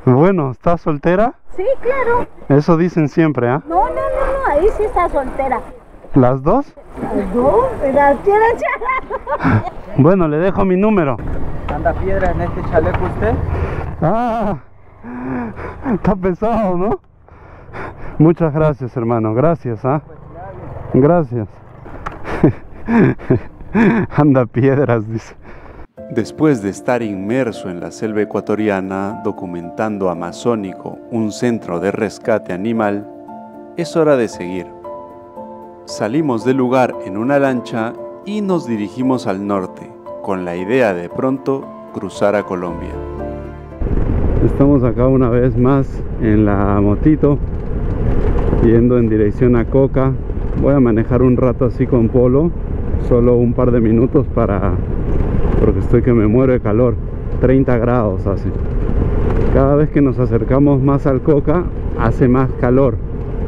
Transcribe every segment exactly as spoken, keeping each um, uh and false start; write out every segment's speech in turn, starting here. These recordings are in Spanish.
Bueno, ¿estás soltera? Sí, claro. Eso dicen siempre, ¿ah? ¿eh? No, no, no, no, ahí sí está soltera. ¿Las dos? Las dos, las quieren charlar. Bueno, le dejo mi número. ¿Anda piedra en este chaleco usted? Ah, está pesado, ¿no? Muchas gracias, hermano, gracias, ¿ah? ¿eh? Gracias. Anda piedras, dice. Después de estar inmerso en la selva ecuatoriana documentando Amazónico, un centro de rescate animal, es hora de seguir. Salimos del lugar en una lancha y nos dirigimos al norte, con la idea de pronto cruzar a Colombia. Estamos acá una vez más en la motito, yendo en dirección a Coca. Voy a manejar un rato así con Polo, solo un par de minutos para... porque estoy que me muero de calor. Treinta grados hace. Cada vez que nos acercamos más al Coca hace más calor.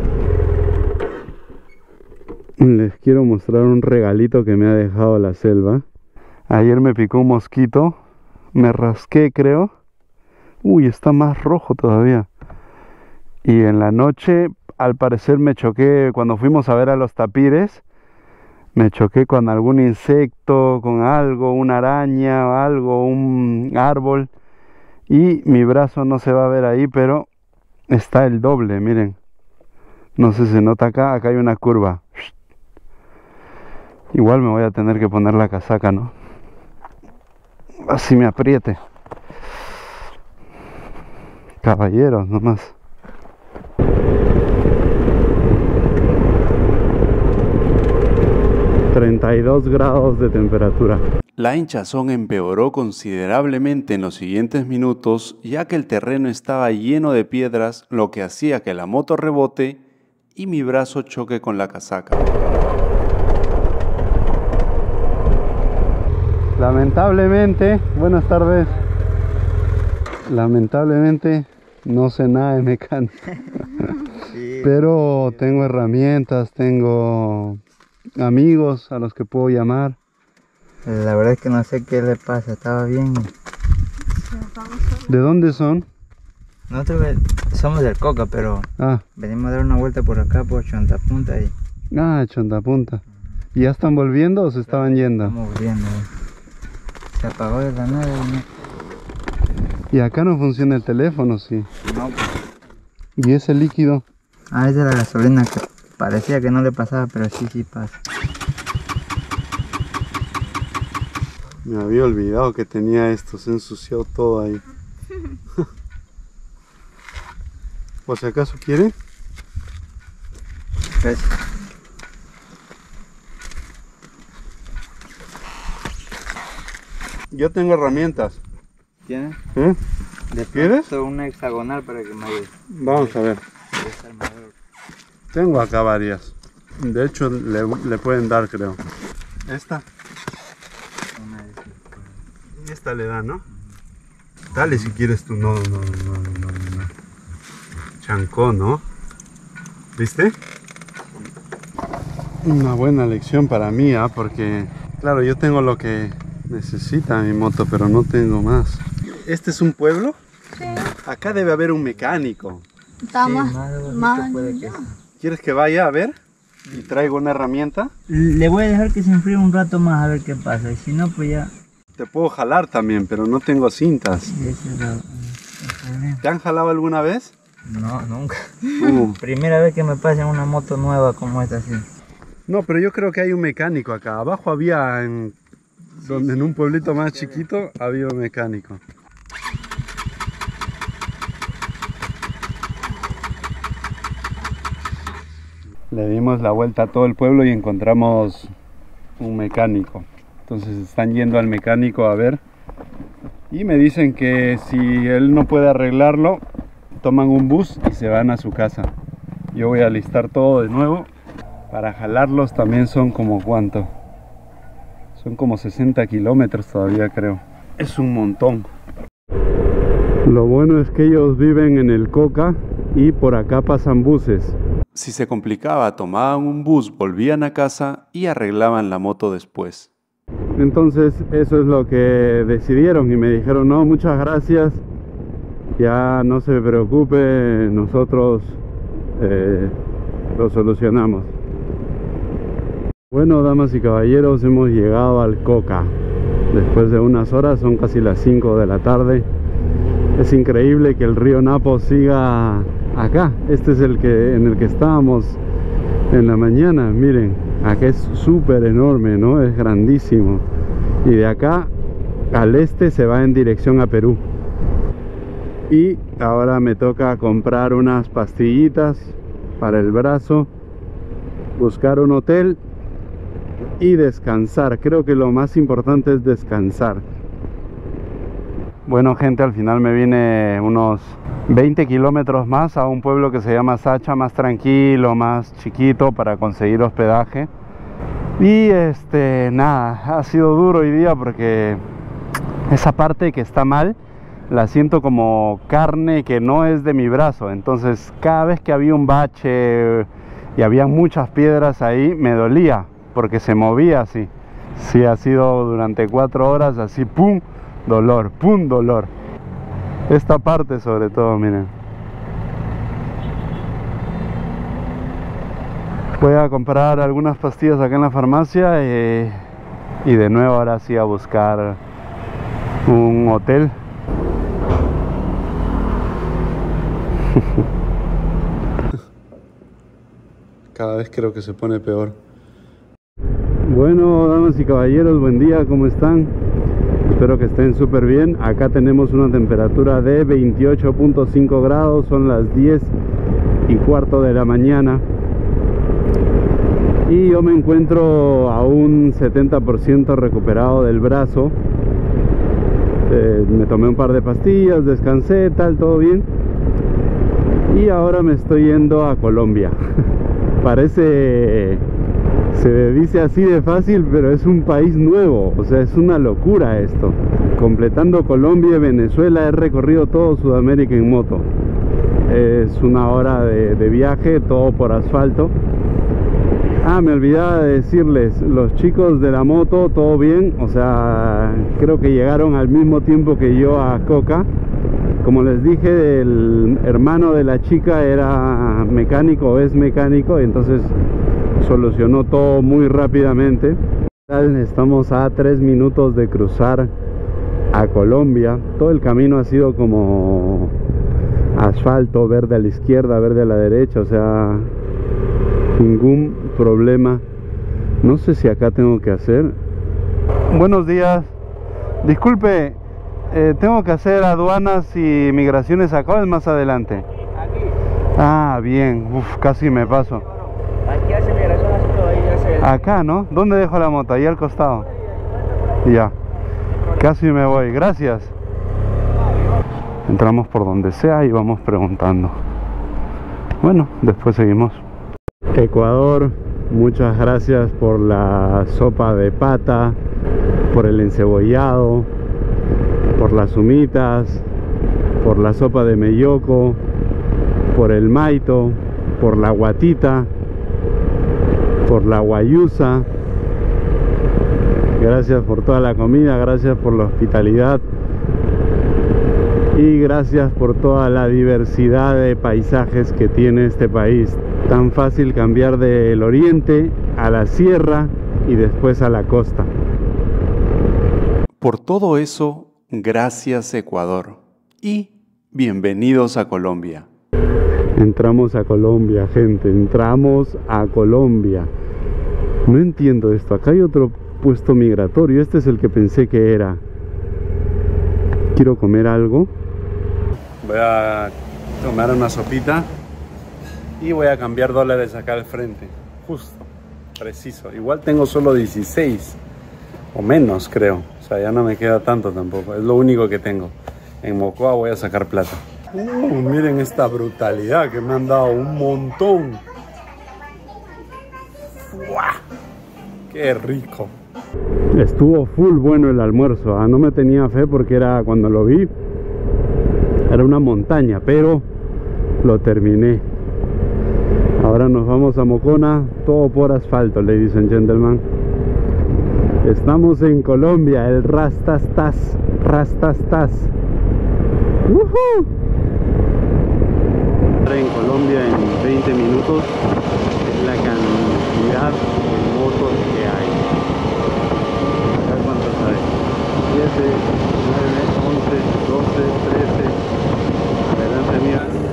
Les quiero mostrar un regalito que me ha dejado la selva. Ayer me picó un mosquito, me rasqué, creo. Uy, está más rojo todavía. Y en la noche, al parecer me choqué cuando fuimos a ver a los tapires. Me choqué con algún insecto, con algo, una araña o algo, un árbol. Y mi brazo no se va a ver ahí, pero está el doble, miren. No sé si se nota acá, acá hay una curva. Igual me voy a tener que poner la casaca, ¿no? Así me apriete. Caballeros, nomás. treinta y dos grados de temperatura. La hinchazón empeoró considerablemente en los siguientes minutos, ya que el terreno estaba lleno de piedras, lo que hacía que la moto rebote y mi brazo choque con la casaca. Lamentablemente, buenas tardes. Lamentablemente no sé nada de mecánica. Sí, Pero tengo herramientas, tengo amigos a los que puedo llamar. la verdad es que no sé qué le pasa, estaba bien. ¿De dónde son? Nosotros somos del Coca, pero Ah, venimos a dar una vuelta por acá, por Chontapunta y ah, Chontapunta. ¿Y ya están volviendo o se estaban yendo? estamos volviendo. Se apagó de la nada. Y acá no funciona el teléfono, sí. No, pues. ¿Y ese líquido? Ah, esa es la gasolina que parecía que no le pasaba, pero sí, sí pasa. Me había olvidado que tenía esto, se ensució todo ahí. ¿Por si acaso quiere? Gracias. Yo tengo herramientas. ¿Tienes? ¿Eh? ¿Le quieres? Una hexagonal para que me ayude. Vamos a ver. Tengo acá varias. De hecho, le, le pueden dar, creo. Esta. Esta le da, ¿no? Dale si quieres tú. No, no, no, no, no. Chancó, ¿no? ¿Viste? Una buena lección para mí, ¿ah? Porque, claro, yo tengo lo que necesita mi moto, pero no tengo más. ¿Este es un pueblo? Sí. Acá debe haber un mecánico. Está Sí, más, más bonito más puede que- ¿Quieres que vaya a ver? Y traigo una herramienta. Le voy a dejar que se enfríe un rato más a ver qué pasa. Y si no, pues ya. Te puedo jalar también, pero no tengo cintas. Ese es la- el problema. ¿Te han jalado alguna vez? No, nunca. Uh, Primera vez que me pasa en una moto nueva como esta, así. no, pero yo creo que hay un mecánico acá. Abajo había, en, donde, en un pueblito más chiquito, había un mecánico. Le dimos la vuelta a todo el pueblo y encontramos un mecánico. Entonces están yendo al mecánico a ver. Y me dicen que si él no puede arreglarlo, toman un bus y se van a su casa. Yo voy a alistar todo de nuevo. Para jalarlos también son como ¿cuánto? Son como sesenta kilómetros todavía, creo. Es un montón. Lo bueno es que ellos viven en el Coca y por acá pasan buses. Si se complicaba, tomaban un bus, volvían a casa y arreglaban la moto después. Entonces eso es lo que decidieron y me dijeron, no, muchas gracias, Ya no se preocupe, nosotros eh, lo solucionamos. Bueno, damas y caballeros, hemos llegado al Coca. Después de unas horas, son casi las cinco de la tarde. Es increíble que el río Napo siga acá. Este es el que en el que estábamos en la mañana. Miren, acá es súper enorme, ¿no? Es grandísimo. Y de acá al este se va en dirección a Perú. Y ahora me toca comprar unas pastillitas para el brazo, buscar un hotel y descansar. Creo que lo más importante es descansar. Bueno, gente, al final me vine unos veinte kilómetros más a un pueblo que se llama Sacha, más tranquilo, más chiquito, para conseguir hospedaje. Y este, nada, ha sido duro hoy día porque esa parte que está mal la siento como carne que no es de mi brazo. Entonces cada vez que había un bache y había muchas piedras ahí, me dolía porque se movía así. Sí, ha sido durante cuatro horas así, pum, dolor, pum, dolor. Esta parte sobre todo, miren. Voy a comprar algunas pastillas acá en la farmacia y, y de nuevo ahora sí a buscar un hotel. Cada vez creo que se pone peor. Bueno, damas y caballeros, buen día, ¿cómo están? Espero que estén súper bien. Acá tenemos una temperatura de veintiocho punto cinco grados, son las diez y cuarto de la mañana. Y yo me encuentro a un setenta por ciento recuperado del brazo. Eh, me tomé un par de pastillas, descansé, tal, todo bien. Y ahora me estoy yendo a Colombia. Parece, se dice así de fácil, pero es un país nuevo. O sea, es una locura esto. Completando Colombia y Venezuela, he recorrido todo Sudamérica en moto. Es una hora de, de viaje, todo por asfalto. Ah, me olvidaba de decirles, los chicos de la moto, todo bien. O sea, creo que llegaron al mismo tiempo que yo a Coca. Como les dije, el hermano de la chica era mecánico, es mecánico, entonces solucionó todo muy rápidamente. Estamos a tres minutos de cruzar a Colombia. Todo el camino ha sido como asfalto, verde a la izquierda, verde a la derecha, o sea, ningún problema. No sé si acá tengo que hacer. Buenos días, disculpe. Eh, ¿Tengo que hacer aduanas y migraciones acá o es más adelante? Aquí. Ah, bien. Uf, casi me paso. Aquí hace migración, así todo ahí hace el... Acá, ¿no? ¿Dónde dejo la moto? Ahí al costado. Ya. Casi me voy. Gracias. Entramos por donde sea y vamos preguntando. Bueno, después seguimos. Ecuador, muchas gracias por la sopa de pata, por el encebollado, por las humitas, por la sopa de melloco, por el maito, por la guatita, por la guayusa. Gracias por toda la comida, gracias por la hospitalidad y gracias por toda la diversidad de paisajes que tiene este país. Tan fácil cambiar del oriente a la sierra y después a la costa. Por todo eso, gracias Ecuador y bienvenidos a Colombia. Entramos a Colombia, gente, entramos a Colombia. No entiendo esto, acá hay otro puesto migratorio, este es el que pensé que era. Quiero comer algo. Voy a tomar una sopita y voy a cambiar dólares acá al frente, justo, preciso. Igual tengo solo dieciséis o menos, creo. O sea, ya no me queda tanto tampoco, es lo único que tengo. En Mocoa voy a sacar plata. Uh, miren esta brutalidad que me han dado, un montón. ¡Fua! ¡Qué rico! Estuvo full bueno el almuerzo, ¿eh? No me tenía fe porque era, cuando lo vi, era una montaña, pero lo terminé. Ahora nos vamos a Mocona, todo por asfalto, ladies and gentlemen. Estamos en Colombia, el Rastastas, Rastastas. ¡Woohoo!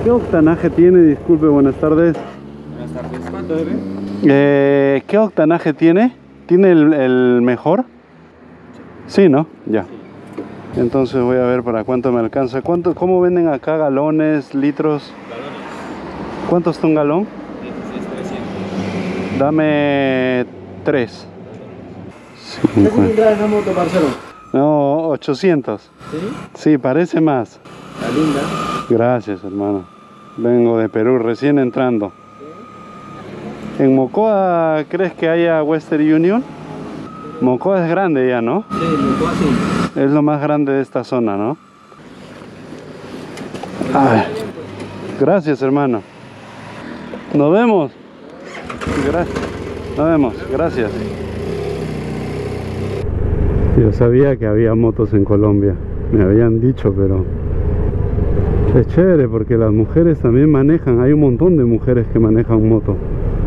¿Qué octanaje tiene? Disculpe, buenas tardes. Buenas tardes. ¿Cuánto debe? Eh, ¿Qué octanaje tiene? ¿Tiene el, el mejor? Sí, ¿no? Ya. Sí. Entonces voy a ver para cuánto me alcanza. ¿Cuánto, ¿Cómo venden acá galones, litros? Galones. ¿Cuánto está un galón? dieciséis trescientos. Dame tres. ¿Qué cilindrada esa moto, parcero? No, ochocientos. ¿Sí? Sí, parece más. Está linda. Gracias, hermano. Vengo de Perú, recién entrando. ¿Sí? ¿En Mocoa crees que haya Western Union? Mocoa es grande ya, ¿no? Sí, Mocoa sí. Es lo más grande de esta zona, ¿no? Ay. Gracias, hermano. Nos vemos. Gracias. Nos vemos. Gracias. Yo sabía que había motos en Colombia. Me habían dicho, pero es chévere porque las mujeres también manejan. Hay un montón de mujeres que manejan moto.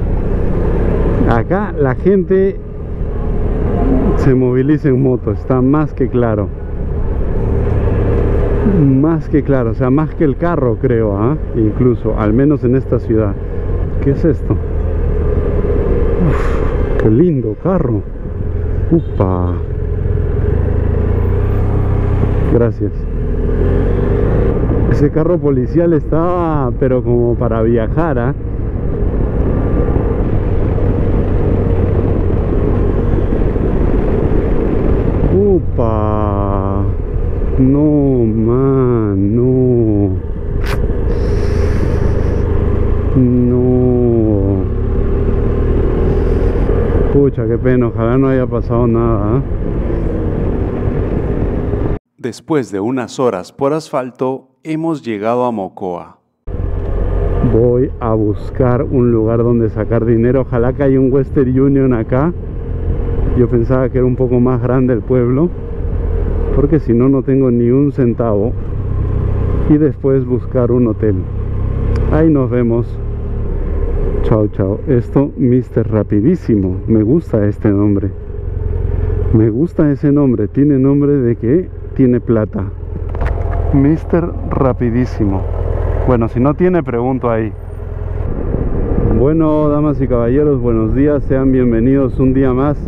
Acá la gente se moviliza en moto, está más que claro. Más que claro, o sea, más que el carro, creo, ¿eh? Incluso, al menos en esta ciudad. ¿Qué es esto? Uf, qué lindo carro. Upa. Gracias. Ese carro policial estaba, pero como para viajar, ¿ah? ¿eh? Upa. No, man, no. No. Pucha, qué pena, ojalá no haya pasado nada, ¿eh? Después de unas horas por asfalto, hemos llegado a Mocoa. Voy a buscar un lugar donde sacar dinero. Ojalá que haya un Western Union acá. Yo pensaba que era un poco más grande el pueblo, porque si no, no tengo ni un centavo. Y después buscar un hotel. Ahí nos vemos. Chao, chao. Esto, mister Rapidísimo. Me gusta este nombre. Me gusta ese nombre. Tiene nombre de que tiene plata. mister Rapidísimo. Bueno, si no tiene, pregunto ahí. Bueno, damas y caballeros, buenos días. Sean bienvenidos un día más.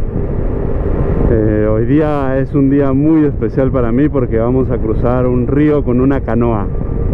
Eh, hoy día es un día muy especial para mí porque vamos a cruzar un río con una canoa.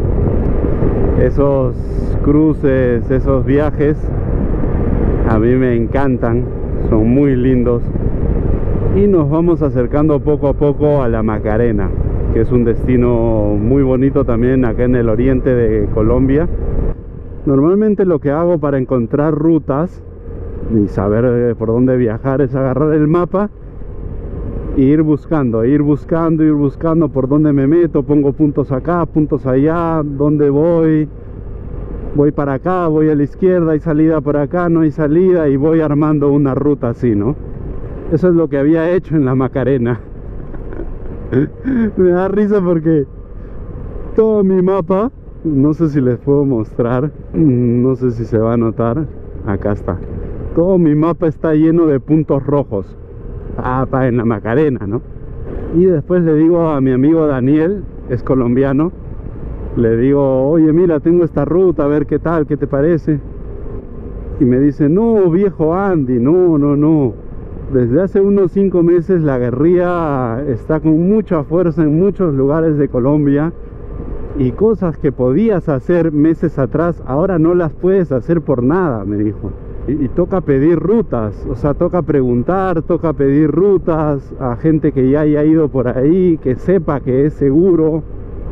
Esos cruces, esos viajes a mí me encantan, son muy lindos. Y nos vamos acercando poco a poco a la Macarena, que es un destino muy bonito también acá en el oriente de Colombia. Normalmente lo que hago para encontrar rutas y saber por dónde viajar es agarrar el mapa e ir buscando, ir buscando, ir buscando por dónde me meto, pongo puntos acá, puntos allá, dónde voy, voy para acá, voy a la izquierda, hay salida por acá, no hay salida, y voy armando una ruta así, ¿no? Eso es lo que había hecho en la Macarena. Me da risa porque todo mi mapa, no sé si les puedo mostrar, no sé si se va a notar, acá está. Todo mi mapa está lleno de puntos rojos. Ah, pa, en la Macarena, ¿no? Y después le digo a mi amigo Daniel, es colombiano, le digo, oye, mira, tengo esta ruta, a ver qué tal, qué te parece. Y me dice, no, viejo Andy, no, no, no. Desde hace unos cinco meses la guerrilla está con mucha fuerza en muchos lugares de Colombia, y cosas que podías hacer meses atrás, ahora no las puedes hacer por nada, me dijo. Y, y toca pedir rutas, o sea, toca preguntar, toca pedir rutas a gente que ya haya ido por ahí, que sepa que es seguro.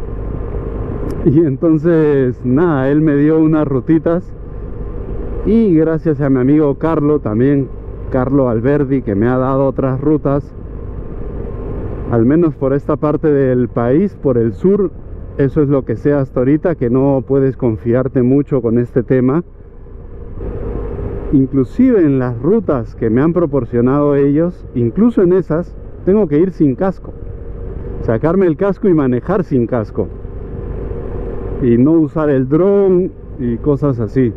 Y entonces, nada, él me dio unas rutitas, y gracias a mi amigo Carlo también, Carlo Alberdi, que me ha dado otras rutas, al menos por esta parte del país, por el sur. Eso es lo que sé hasta ahorita, que no puedes confiarte mucho con este tema. Inclusive en las rutas que me han proporcionado ellos, incluso en esas, tengo que ir sin casco, sacarme el casco y manejar sin casco, y no usar el dron y cosas así.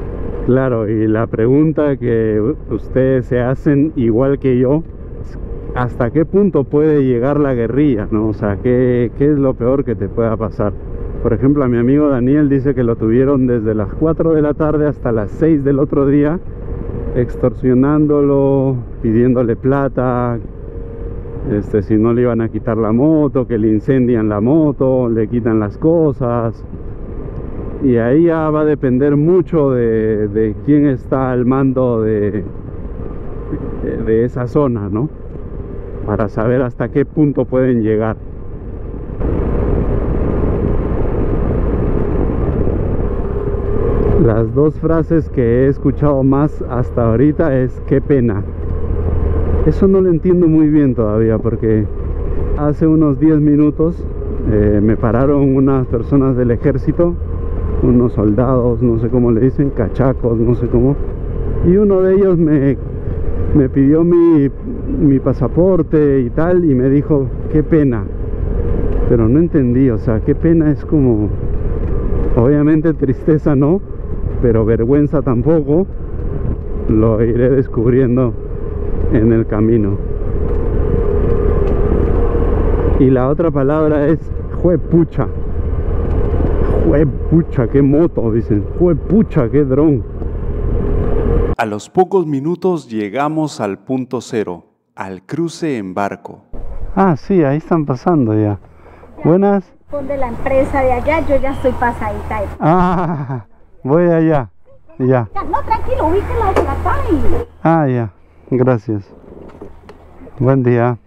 Claro, y la pregunta que ustedes se hacen igual que yo, hasta qué punto puede llegar la guerrilla, ¿no? O sea, ¿qué, qué es lo peor que te pueda pasar? Por ejemplo, a mi amigo Daniel dice que lo tuvieron desde las cuatro de la tarde hasta las seis del otro día, extorsionándolo, pidiéndole plata, este, si no le iban a quitar la moto, que le incendian la moto, le quitan las cosas. Y ahí ya va a depender mucho de, de quién está al mando de, de, de esa zona, ¿no? Para saber hasta qué punto pueden llegar. Las dos frases que he escuchado más hasta ahorita es qué pena. Eso no lo entiendo muy bien todavía, porque hace unos diez minutos eh, me pararon unas personas del ejército, unos soldados, no sé cómo le dicen, cachacos, no sé cómo, y uno de ellos me, me pidió mi, mi pasaporte y tal, y me dijo qué pena, pero no entendí. O sea, qué pena es como, obviamente tristeza no, pero vergüenza tampoco. Lo iré descubriendo en el camino. Y la otra palabra es juepucha. Juepucha, qué moto, dicen. Juepucha, qué dron. A los pocos minutos llegamos al punto cero, al cruce en barco. Ah, sí, ahí están pasando ya. Buenas. Con de la empresa de allá, yo ya estoy pasadita ahí. Ah, voy allá. Ya. No, tranquilo, ubíquela por acá y... Ah, ya. Gracias. Buen día.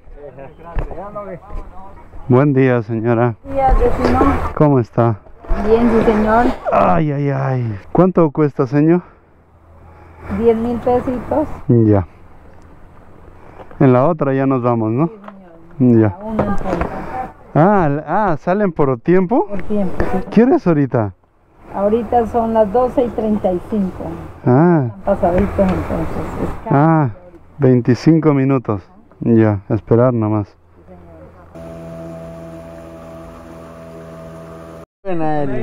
Buen día, señora. Días, vecino. ¿Cómo está? Bien, sí, señor. Ay, ay, ay. ¿Cuánto cuesta, señor? Diez mil pesitos. Ya. En la otra ya nos vamos, ¿no? Ya. Uno en punto. Ah, ah, ¿salen por tiempo? Por tiempo, sí. ¿Quieres ahorita? Ahorita son las doce y treinta y cinco. Ah, Están pasaditos entonces. Es ah, veinticinco minutos. Ya, esperar nomás. Buena, Eli.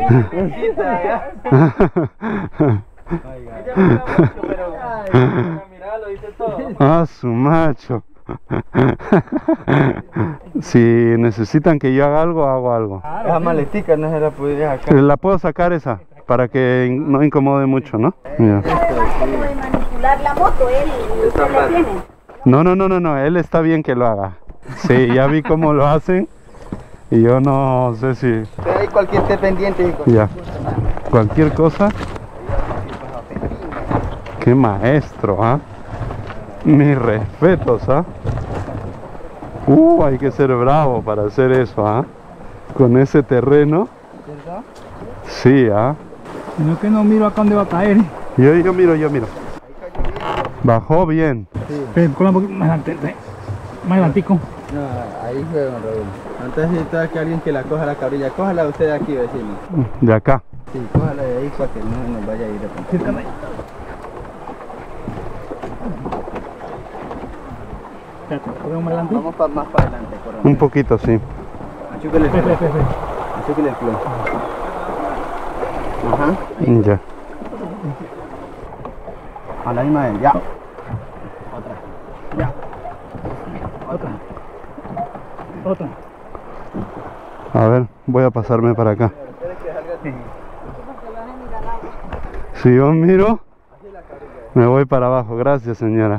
Ah, su macho. Si necesitan que yo haga algo, hago algo. Esa maletica no se la podría sacar. La puedo sacar esa, para que in- no incomode mucho, ¿no? Ya. como de manipular la moto, él, usted le tiene. No, no, no, no, no, él está bien que lo haga. Sí, ya vi cómo lo hacen. Y yo no sé si... Pero hay cualquier té pendiente. y con- Ya. Cualquier cosa. Qué maestro, ¿ah? Mis respetos, ¿ah? Uh, hay que ser bravo para hacer eso, ¿ah? Con ese terreno. ¿Verdad? Sí, ¿ah? No que no miro acá dónde va a caer. Yo, yo miro, yo miro. Bajó bien. Pero con la boca- más adelante, más adelantico. No, ahí fue, don Raúl. Entonces necesita que alguien que la coja la cabrilla. Cójala usted de aquí, vecino. De acá. Sí, cójala de ahí para que no nos vaya a ir de pronto. Círcame. Espérate, ¿podemos más adelante? Vamos pa- más para adelante, correcto. Un poquito, sí. Achúquele el Espera, flow. espera, espera. Achúquele el flow. Ajá. Ya. A la misma vez, ya. Ya. Otra. Otra. A ver, voy a pasarme para acá. Si yo miro, me voy para abajo. Gracias, señora.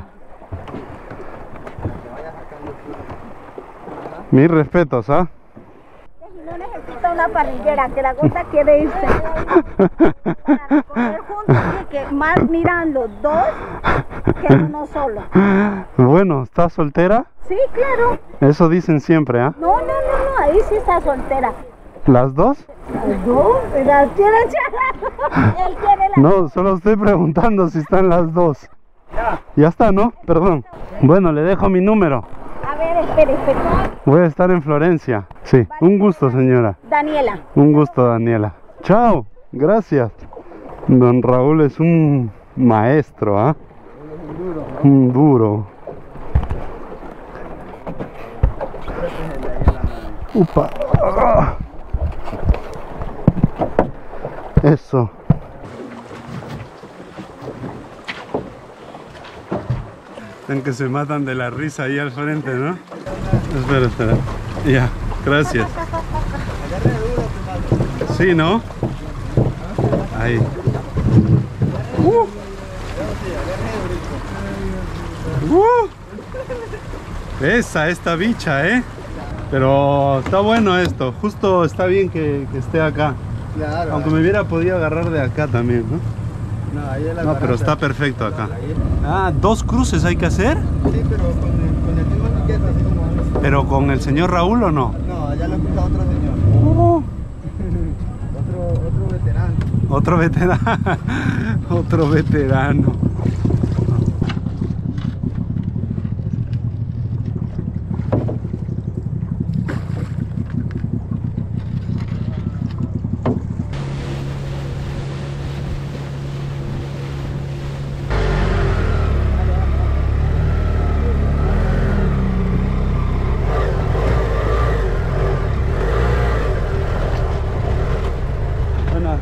Mis respetos, ¿ah? No necesita una parrillera, que la gota quiere irse. Para recoger juntos y que más miran los dos que uno solo. Bueno, ¿estás soltera? Sí, claro. Eso dicen siempre, ¿ah? No, no, no, no, ahí sí está soltera. ¿Las dos? No, la quiere echar. Él quiere la... No, solo estoy preguntando si están las dos. Ya está, ¿no? Perdón. Bueno, le dejo mi número. A ver, espere, espere. Voy a estar en Florencia. Sí, un gusto, señora. Daniela. Un gusto, Daniela. Chao, gracias. Don Raúl es un maestro, ¿ah? Un duro. Upa. Ah. Eso. Ven que se matan de la risa ahí al frente, ¿no? Espera, espera. Ya, gracias. Sí, ¿no? Ahí. Uh. Uh. Esa, esta bicha, ¿eh? Pero está bueno esto. Justo está bien que, que esté acá. Claro. Aunque me hubiera podido agarrar de acá también, ¿no? No, ahí es la No, pero barata. está perfecto acá. Ah, ¿dos cruces hay que hacer? Sí, pero con el, con el mismo etiqueta, así como es. ¿Pero con el señor Raúl o no? No, allá lo cruza otro señor. Uh. Otro, otro veterano. Otro veterano. Otro veterano. Buenas.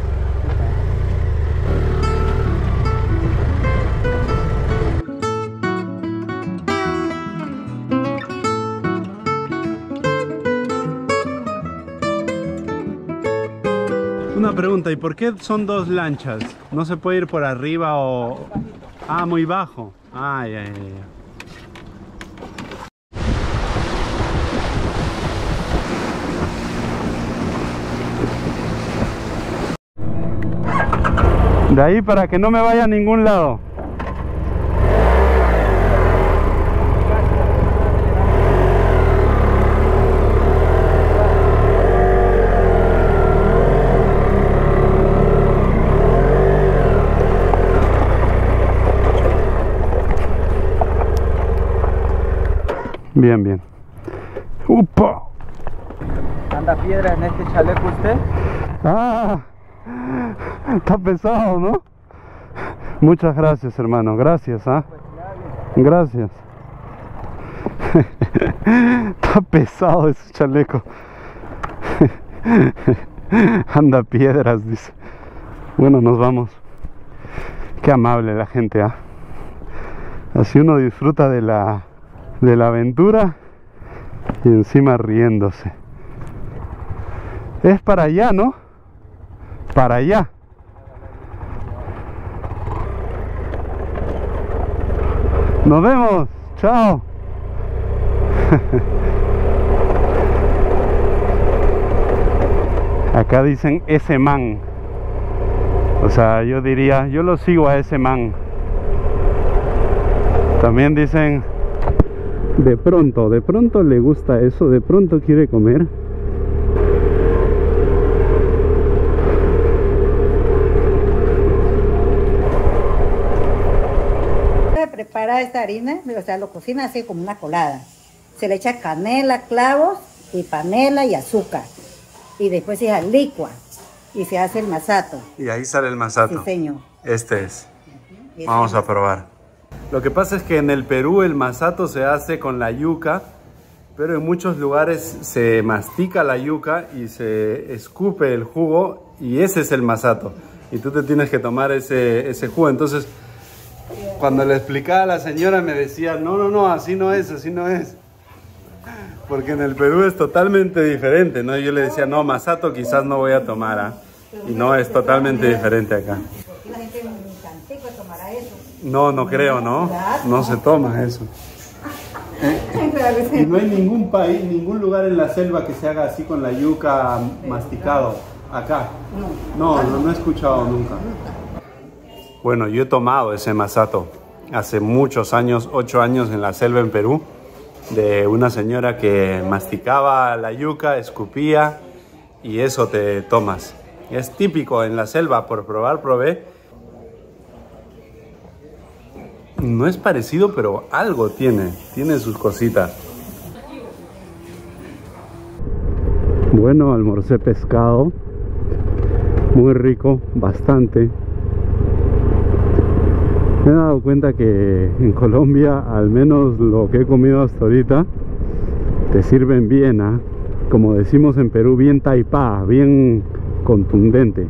Una pregunta, ¿y por qué son dos lanchas? ¿No se puede ir por arriba o...? Ah, muy bajo. Ah, ya, ya, ya. De ahí para que no me vaya a ningún lado. Bien, bien. ¡Upa! ¿Anda piedra en este chaleco usted? ¡Ah! Está pesado, ¿no? Muchas gracias, hermano. Gracias, ¿ah? Gracias. Está pesado ese chaleco. Anda piedras, dice. Bueno, nos vamos. Qué amable la gente, ¿ah? Así uno disfruta de la, de la aventura y encima riéndose. Es para allá, ¿no? Para allá. Nos vemos. Chao. Acá dicen ese man. O sea, yo diría, yo lo sigo a ese man. También dicen, de pronto, de pronto le gusta eso, de pronto quiere comer. Prepara esta harina, o sea, lo cocina así como una colada. Se le echa canela, clavos y panela y azúcar. Y después se licua y se hace el masato. Y ahí sale el masato. Sí, señor. Este es. Y Vamos ese- a probar. Lo que pasa es que en el Perú el masato se hace con la yuca, pero en muchos lugares se mastica la yuca y se escupe el jugo y ese es el masato. Y tú te tienes que tomar ese, ese jugo. Entonces, cuando le explicaba a la señora me decía, no, no, no, así no es, así no es. Porque en el Perú es totalmente diferente, ¿no? Yo le decía, no, masato quizás no voy a tomar, ¿ah? Y no, es totalmente diferente acá. La gente en Cantico tomará eso. No, no creo, ¿no? No se toma eso. Y no hay ningún país, ningún lugar en la selva que se haga así con la yuca masticado. Acá. No, no, no he escuchado nunca. Bueno, yo he tomado ese masato hace muchos años, ocho años en la selva en Perú, de una señora que masticaba la yuca, escupía y eso te tomas. Es típico en la selva, por probar, probé. No es parecido, pero algo tiene, tiene sus cositas. Bueno, almorcé pescado, muy rico, bastante. Me he dado cuenta que en Colombia, al menos lo que he comido hasta ahorita, te sirven bien, ¿ah? Como decimos en Perú, bien taipá, bien contundente,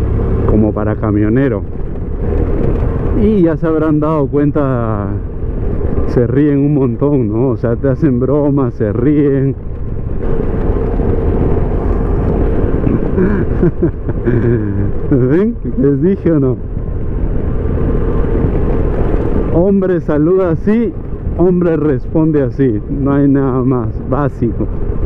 como para camionero. Y ya se habrán dado cuenta se ríen un montón, ¿no? O sea, te hacen bromas, se ríen. ¿Ven? ¿Les dije o no? Hombre saluda así, hombre responde así. No hay nada más, básico.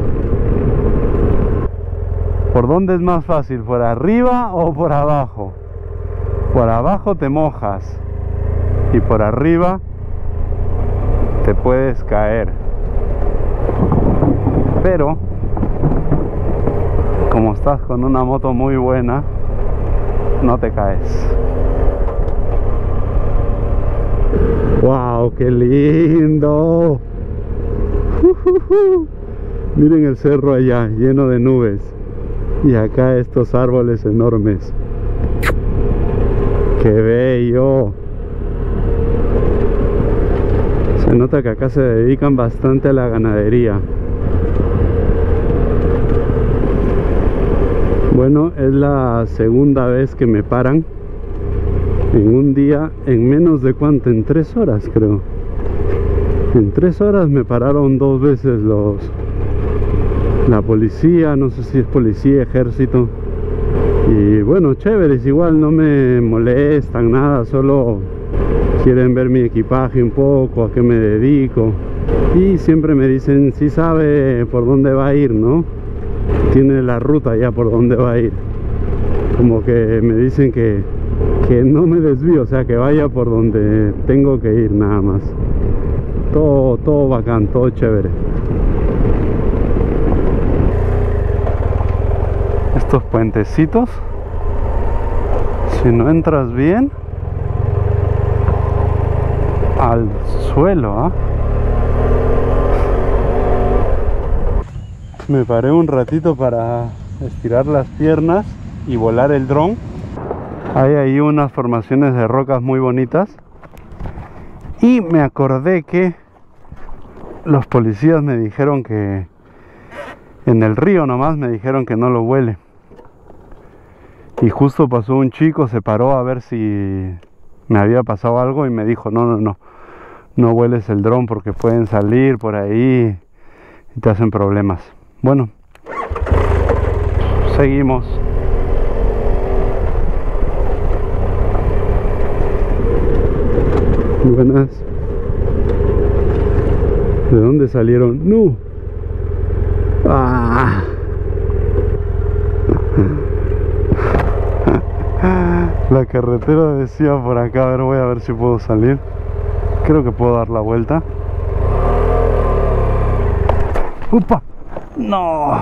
¿Por dónde es más fácil? ¿Por arriba o por abajo? Por abajo te mojas y por arriba te puedes caer. Pero como estás con una moto muy buena, no te caes. ¡Wow! ¡Qué lindo! Uh, uh, uh. Miren el cerro allá, lleno de nubes. Y acá estos árboles enormes. ¡Qué bello! Se nota que acá se dedican bastante a la ganadería. Bueno, es la segunda vez que me paran en un día, en menos de cuánto, en tres horas creo. En tres horas me pararon dos veces los la policía, no sé si es policía, ejército. Y bueno, chéveres, igual no me molestan nada, solo quieren ver mi equipaje un poco, a qué me dedico. Y siempre me dicen si sabe por dónde va a ir, ¿no? Tiene la ruta ya por dónde va a ir. Como que me dicen que, que no me desvío, o sea, que vaya por donde tengo que ir nada más. Todo, todo bacán, todo chévere. Estos puentecitos, si no entras bien al suelo, ¿ah? Me paré un ratito para estirar las piernas y volar el dron. Hay ahí unas formaciones de rocas muy bonitas. Y me acordé que los policías me dijeron que en el río nomás me dijeron que no lo vuele. Y justo pasó un chico, se paró a ver si me había pasado algo y me dijo, no, no, no, no vueles el dron porque pueden salir por ahí y te hacen problemas. Bueno, seguimos. Buenas. ¿De dónde salieron? ¡No! ¡Ah! La carretera decía por acá, a ver, voy a ver si puedo salir. Creo que puedo dar la vuelta. ¡Upa! ¡No!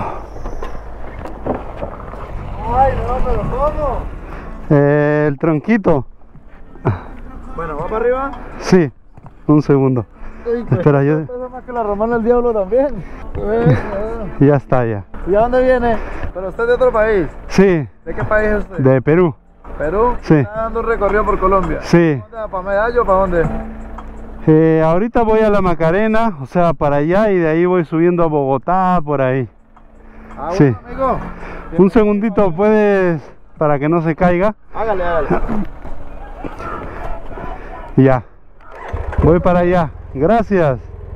Ay, no, pero ¿cómo? Eh, el tronquito. Bueno, ¿va para arriba? Sí, un segundo. Uy, pues, espera, yo... pesa más que la romana del diablo también. Bueno. Ya está, ya. ¿Y a dónde viene? ¿Pero usted es de otro país? Sí. ¿De qué país es usted? De Perú. ¿Perú? Sí. ¿Está dando un recorrido por Colombia? Sí. ¿Dónde va? ¿Para Medallo o para dónde? Eh, ahorita voy a la Macarena, o sea, para allá, y de ahí voy subiendo a Bogotá, por ahí. Ah, bueno, Sí. amigo. Un segundito, ¿puedes? Para que no se caiga. Hágale, hágale. Ya. Voy para allá. Gracias.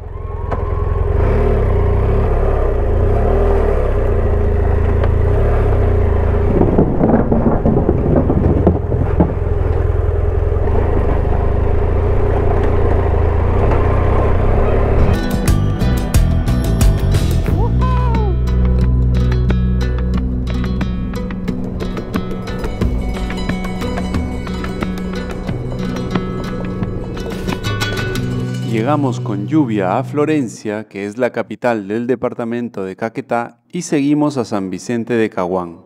Llegamos con lluvia a Florencia, que es la capital del departamento de Caquetá, y seguimos a San Vicente de Caguán.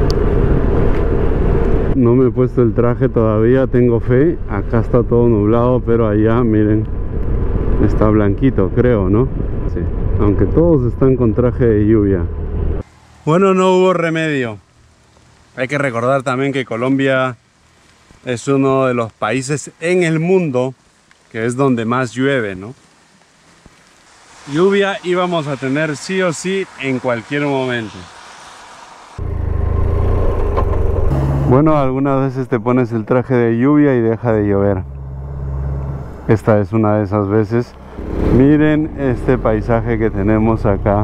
No me he puesto el traje todavía, tengo fe. Acá está todo nublado, pero allá, miren, está blanquito, creo, ¿no? Sí. Aunque todos están con traje de lluvia. Bueno, no hubo remedio. Hay que recordar también que Colombia es uno de los países en el mundo que es donde más llueve, ¿no? Lluvia íbamos a tener sí o sí en cualquier momento. Bueno, algunas veces te pones el traje de lluvia y deja de llover. Esta es una de esas veces. Miren este paisaje que tenemos acá.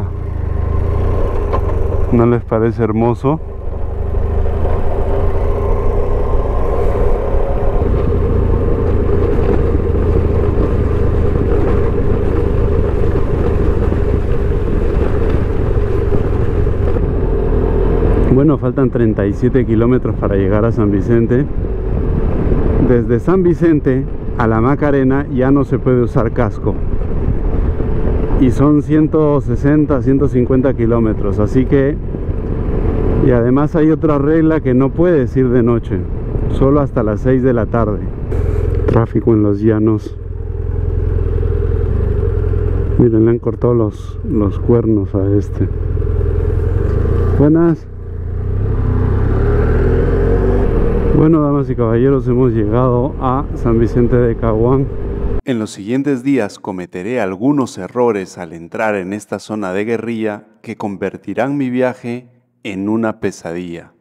¿No les parece hermoso? Bueno, faltan treinta y siete kilómetros para llegar a San Vicente. Desde San Vicente a la Macarena ya no se puede usar casco. Y son ciento sesenta, ciento cincuenta kilómetros. Así que... Y además hay otra regla que no puedes ir de noche. Solo hasta las seis de la tarde. Tráfico en los llanos. Miren, le han cortado los, los cuernos a este. Buenas. Bueno, damas y caballeros, hemos llegado a San Vicente de Caguán. En los siguientes días cometeré algunos errores al entrar en esta zona de guerrilla que convertirán mi viaje en una pesadilla.